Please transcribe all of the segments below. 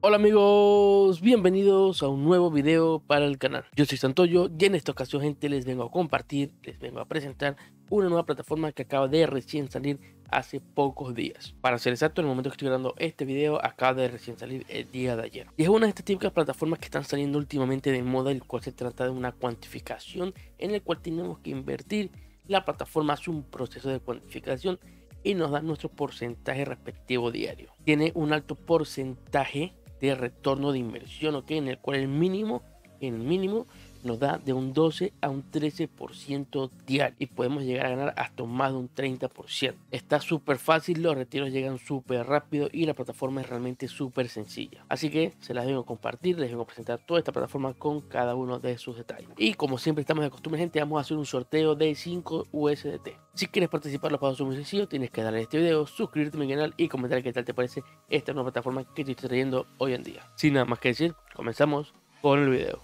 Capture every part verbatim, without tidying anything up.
Hola amigos, bienvenidos a un nuevo video para el canal. Yo soy Santoyo y en esta ocasión, gente, les vengo a compartir, les vengo a presentar una nueva plataforma que acaba de recién salir hace pocos días. Para ser exacto, en el momento que estoy grabando este video, acaba de recién salir el día de ayer. Y es una de estas típicas plataformas que están saliendo últimamente de moda, el cual se trata de una cuantificación en el cual tenemos que invertir. La plataforma hace un proceso de cuantificación y nos da nuestro porcentaje respectivo diario. Tiene un alto porcentaje de retorno de inversión, ok, en el cual el mínimo, el mínimo nos da de un doce a un trece por ciento diario y podemos llegar a ganar hasta más de un treinta por ciento. Está súper fácil, los retiros llegan súper rápido y la plataforma es realmente súper sencilla. Así que se las vengo a compartir, les vengo a presentar toda esta plataforma con cada uno de sus detalles. Y como siempre estamos de costumbre, gente, vamos a hacer un sorteo de cinco U S D T. Si quieres participar, los pasos son muy sencillos, tienes que darle a este video, suscribirte a mi canal y comentar qué tal te parece esta nueva plataforma que te estoy trayendo hoy en día. Sin nada más que decir, comenzamos con el video.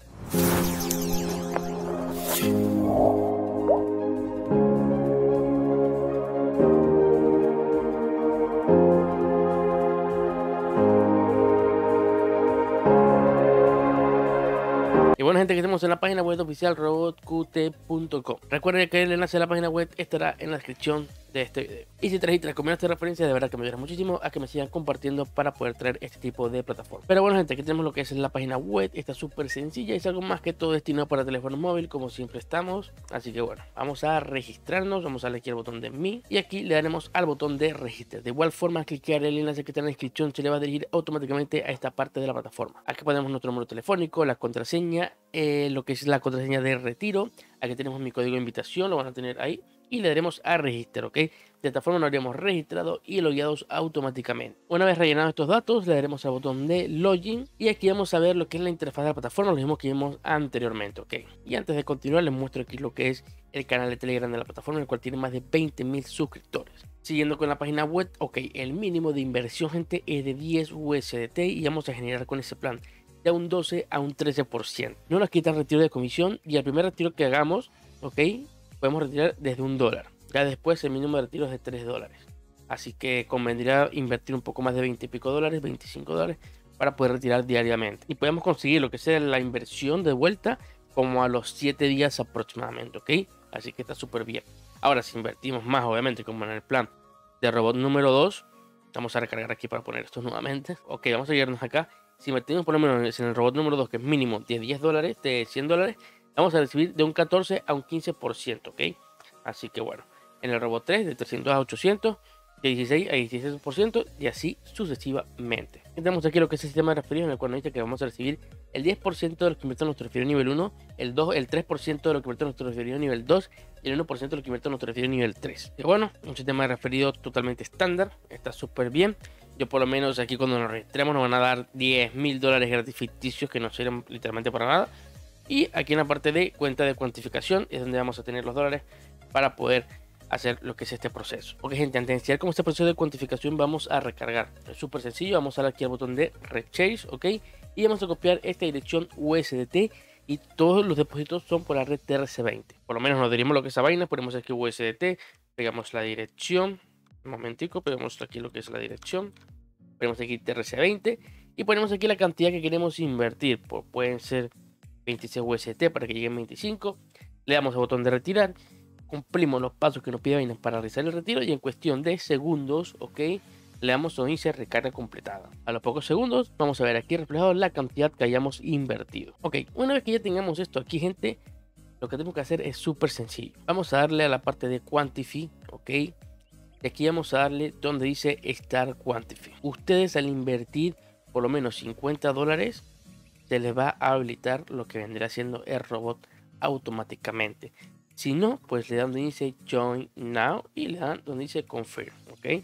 Y bueno, gente, que estamos en la página web oficial robot q t punto com. Recuerden que el enlace a la página web estará en la descripción de este video. Y si trajiste las comidas de referencia, de verdad que me ayuda muchísimo a que me sigan compartiendo para poder traer este tipo de plataforma. Pero bueno, gente, aquí tenemos lo que es la página web. Está súper sencilla y es algo más que todo destinado para teléfono móvil, como siempre estamos. Así que bueno, vamos a registrarnos. Vamos a darle aquí al botón de mí y aquí le daremos al botón de registrar. De igual forma, clicar el enlace que está en la descripción se le va a dirigir automáticamente a esta parte de la plataforma. Aquí ponemos nuestro número telefónico, la contraseña, eh, lo que es la contraseña de retiro. Aquí tenemos mi código de invitación, lo van a tener ahí. Y le daremos a registrar, ¿ok? De esta forma nos habríamos registrado y logueados automáticamente. Una vez rellenados estos datos, le daremos al botón de login y aquí vamos a ver lo que es la interfaz de la plataforma, lo mismo que vimos anteriormente, ¿ok? Y antes de continuar, les muestro aquí lo que es el canal de Telegram de la plataforma, el cual tiene más de veinte mil suscriptores. Siguiendo con la página web, ok, el mínimo de inversión, gente, es de diez U S D T y vamos a generar con ese plan de un doce a un trece por ciento. No nos quitan retiro de comisión y el primer retiro que hagamos, ok, podemos retirar desde un dólar. Ya después el mínimo de retiro es de tres dólares. Así que convendría invertir un poco más de veinte y pico dólares, veinticinco dólares, para poder retirar diariamente. Y podemos conseguir lo que sea la inversión de vuelta como a los siete días aproximadamente, ¿ok? Así que está súper bien. Ahora, si invertimos más, obviamente, como en el plan de robot número dos, vamos a recargar aquí para poner esto nuevamente. Ok, vamos a irnos acá. Si invertimos por lo menos en el robot número dos, que es mínimo de diez dólares, de cien dólares, vamos a recibir de un catorce a un quince por ciento, ¿ok? Así que bueno, en el robot tres de trescientos a ochocientos, de dieciséis a dieciséis por ciento y así sucesivamente. Tenemos aquí lo que es el sistema de referidos, en el cual nos dice que vamos a recibir el diez por ciento de lo que invierte nuestro referido nivel uno, el, dos, el tres por ciento de lo que invierte nuestro referido nivel dos y el uno por ciento de lo que invierte nuestro referido nivel tres. Y bueno, un sistema de referido totalmente estándar, está súper bien. Yo por lo menos aquí cuando nos registremos nos van a dar diez mil dólares gratis ficticios que no sirven literalmente para nada. Y aquí en la parte de cuenta de cuantificación es donde vamos a tener los dólares para poder hacer lo que es este proceso. Ok, gente, antes de iniciar con este proceso de cuantificación vamos a recargar. Es súper sencillo, vamos a darle aquí al botón de Rechase, ok, y vamos a copiar esta dirección U S D T y todos los depósitos son por la red T R C veinte. Por lo menos nos diríamos lo que es esa vaina, ponemos aquí U S D T, pegamos la dirección, un momentico, pegamos aquí lo que es la dirección, ponemos aquí T R C veinte y ponemos aquí la cantidad que queremos invertir. Pues pueden ser veintiséis U S D T para que lleguen veinticinco. Le damos al botón de retirar, cumplimos los pasos que nos pide Binance para realizar el retiro y en cuestión de segundos, ok, le damos donde dice recarga completada. A los pocos segundos vamos a ver aquí reflejado la cantidad que hayamos invertido. Ok, una vez que ya tengamos esto aquí, gente, lo que tenemos que hacer es súper sencillo. Vamos a darle a la parte de Quantify, ok, y aquí vamos a darle donde dice Start Quantify. Ustedes al invertir por lo menos cincuenta dólares se les va a habilitar lo que vendrá siendo el robot automáticamente. Si no, pues le dan donde dice Join Now y le dan donde dice Confirm, ok.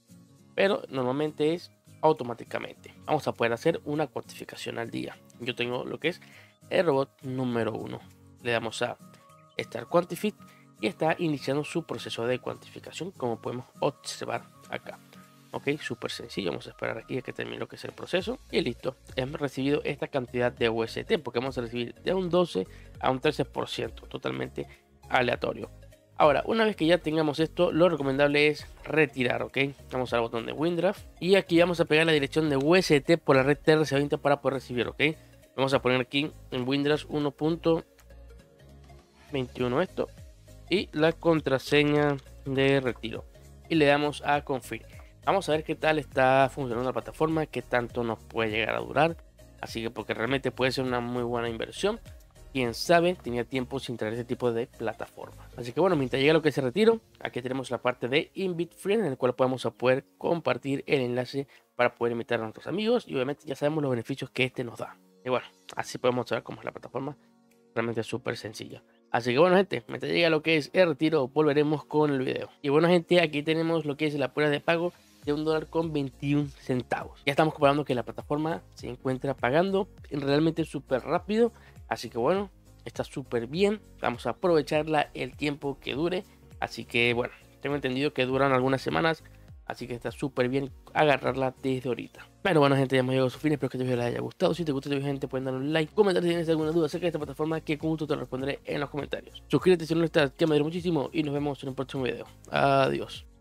Pero normalmente es automáticamente. Vamos a poder hacer una cuantificación al día. Yo tengo lo que es el robot número uno. Le damos a Start Quantify y está iniciando su proceso de cuantificación, como podemos observar acá. Ok, súper sencillo. Vamos a esperar aquí a que termine lo que es el proceso y listo. Hemos recibido esta cantidad de U S D T porque vamos a recibir de un doce a un trece por ciento, totalmente aleatorio. Ahora, una vez que ya tengamos esto, lo recomendable es retirar, ¿ok? Vamos al botón de WinDraft y aquí vamos a pegar la dirección de U S D T por la red T R C veinte para poder recibir, ¿ok? Vamos a poner aquí en WinDraft uno punto veintiuno esto y la contraseña de retiro y le damos a confirm. Vamos a ver qué tal está funcionando la plataforma, qué tanto nos puede llegar a durar, así que porque realmente puede ser una muy buena inversión. Quién sabe, tenía tiempo sin traer este tipo de plataforma. Así que bueno, mientras llega lo que es el retiro, aquí tenemos la parte de Invite Friend, en el cual podemos a poder compartir el enlace para poder invitar a nuestros amigos y obviamente ya sabemos los beneficios que este nos da. Y bueno, así podemos saber cómo es la plataforma, realmente es súper sencilla. Así que bueno gente, mientras llega lo que es el retiro, volveremos con el video. Y bueno gente, aquí tenemos lo que es la prueba de pago de un dólar con veintiún centavos. Ya estamos comprobando que la plataforma se encuentra pagando realmente súper rápido. Así que bueno, está súper bien. Vamos a aprovecharla el tiempo que dure. Así que bueno, tengo entendido que duran algunas semanas. Así que está súper bien agarrarla desde ahorita. Pero bueno gente, ya hemos llegado a su fin. Espero que este video les haya gustado. Si te gusta este video gente, pueden darle un like, comentar si tienes alguna duda acerca de esta plataforma, que con gusto te lo responderé en los comentarios. Suscríbete si no estás, que me ayuda muchísimo. Y nos vemos en un próximo video. Adiós.